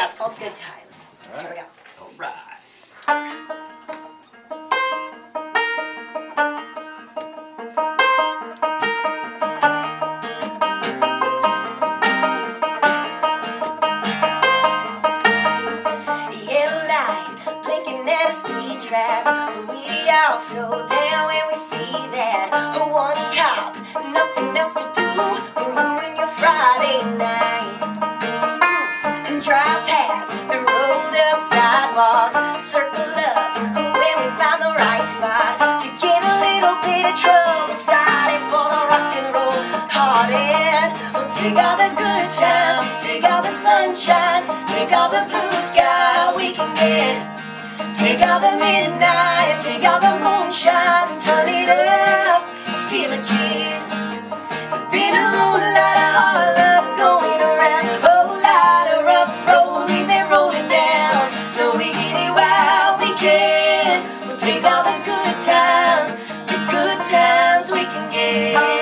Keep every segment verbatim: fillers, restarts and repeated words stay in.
it's called Good Times. All right. Here we go. All right. We all slow down when we see that one cop, nothing else to do but ruin your Friday night. And drive past the rolled up sidewalks, circle up when we find the right spot to get a little bit of trouble started for the rock and roll hearted. We'll take all the good times, take all the sunshine, take all the blue sky we can get. Take all the midnight, take all the moonshine, turn it up, steal a kiss. There's been a whole lot of hard luck going around, a whole lot of rough road we've been rolling down. So we get it while we can. We'll take all the good times, the good times we can get.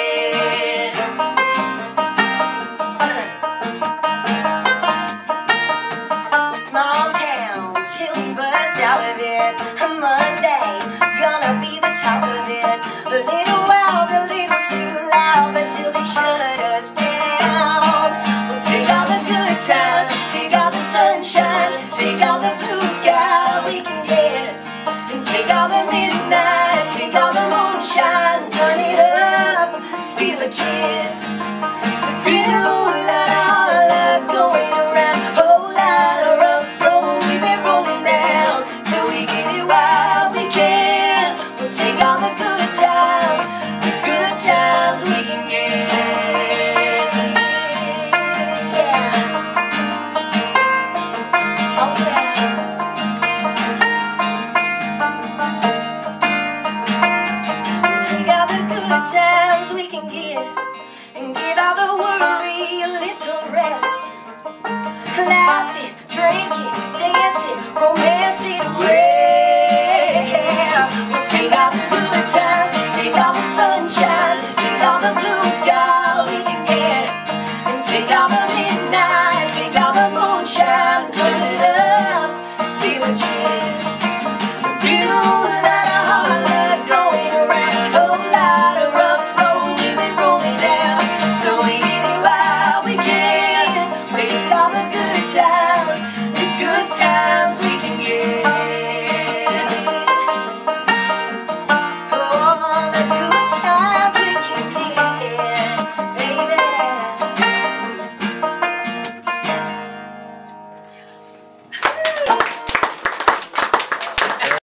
We're small town till we bust out of it. A Monday, gonna be the top of it. A little wild, a little too loud until they shut us down. We'll take all the good times, take all the sunshine, take all the blue sky we can get. And take all the midnight, take all the moonshine, turn it up, steal a kiss. There's been a whole lot of hard luck going around, a whole lot of rough road we've been rolling down. So we get it while we can. We'll take all the good times, the good times we can get. Yeah. Oh yeah. We'll take all the good times we can get and give all the worry a little rest. Laughing, drinking, dancing, romancing away. We'll take all the good times, take all the sunshine, take all the blue sky we can get. And take all the midnight, take all the moonshine, turn